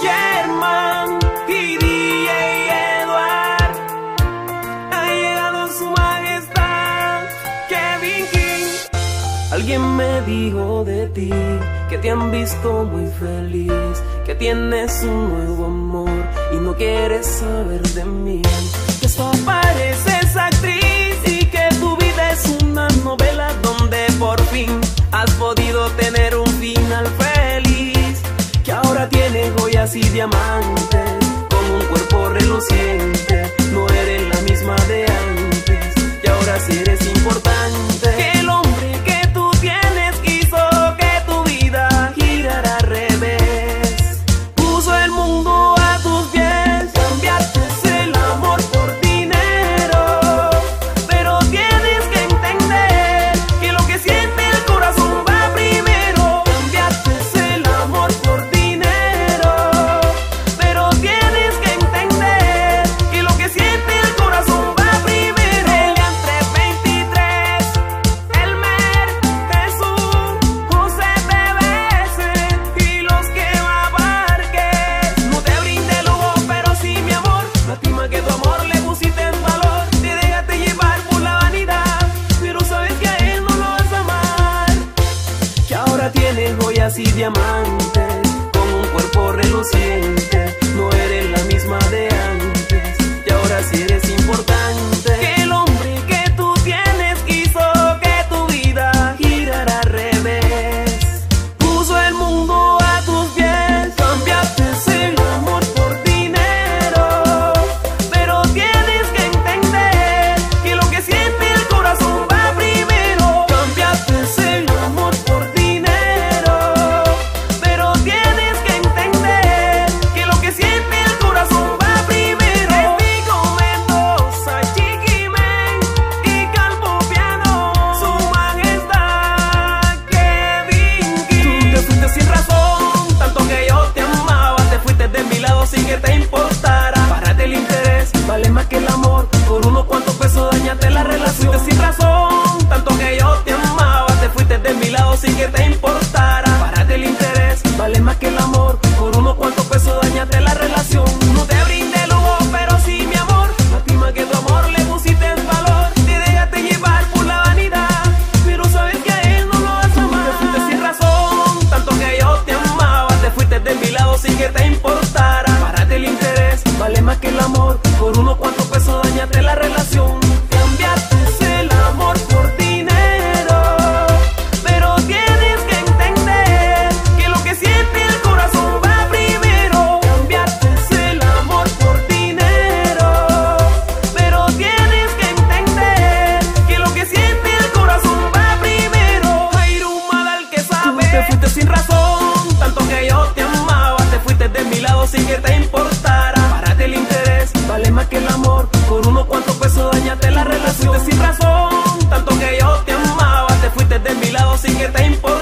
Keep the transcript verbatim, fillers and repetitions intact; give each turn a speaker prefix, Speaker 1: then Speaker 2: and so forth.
Speaker 1: Germán y D J Edward. Ha llegado su majestad, Kevin King. Alguien me dijo de ti que te han visto muy feliz, que tienes un nuevo amor y no quieres saber de mí. Que hasta pareces actriz y que tu vida es una novela donde por fin has podido tener un final feliz. Que ahora tienes joyas y diamantes con un cuerpo reluciente. No eres la misma de antes y ahora sí eres importante. Que el hombre que tú tienes hizo que tu vida girara al revés. Puso el mundo a tus pies. Cambiaste el amor por dinero, pero tienes que entender que lo que siente el corazón va primero. Cambiaste el amor por dinero, pero tienes que entender que lo que siente el corazón va primero. Elian tres veintitrés, Elmer, Jesús, José T V S y los que va Parques. No te brinde lujo, pero sí mi amor. Lástima que tu amor le pusiste en valor. Te dejaste llevar por la vanidad, pero sabes que a él no lo vas a amar. Que ahora tienes joyas y diamantes con un cuerpo reluciente. No eres la misma de antes y ahora sí eres importante. Que el hombre que tú tienes hizo que tu vida girara al revés. Puso el mundo a tus pies. Cambiaste el amor por dinero, pero tienes que entender que lo que siente el corazón va primero. Cambiaste el amor por dinero, pero tienes que entender que lo que siente el corazón va primero. Vigo Mendoza, Chiquimen y Calvo Piano, su majestad Kevin King. Tú te fuiste sin razón, tanto que yo te amaba. Te fuiste de mi lado sin que te importara. Párate el interés, vale más que el amor. Por unos cuantos pesos dañaste la relación. Te fuiste sin razón, tanto que yo te amaba. Te fuiste de mi lado sin que te importara. Párate el interés, vale más que el amor. Por unos cuantos pesos dañaste la relación. No te brinde lujo, pero sí mi amor. Lástima que tu amor le pusiste en valor. Te dejaste llevar por la vanidad, pero sabes que a él no lo vas a amar. Te fuiste sin razón, tanto que yo te amaba. Te fuiste de mi lado sin que te importara. Párate el interés, vale más que el amor. Por unos cuantos pesos dañaste la relación. Cambiaste el amor por dinero, pero tienes que entender que lo que siente el corazón va primero. Cambiaste el amor por dinero, pero tienes que entender que lo que siente el corazón va primero. Jairu Madal que sabe. Tú te fuiste sin razón, tanto que yo te amaba. Te fuiste de mi lado sin que te importara. Párate el interés, vale más que el amor. Por unos cuantos pesos dañaste la relación. Te fuiste sin razón, tanto que yo te amaba. Te fuiste de mi lado sin que te importara.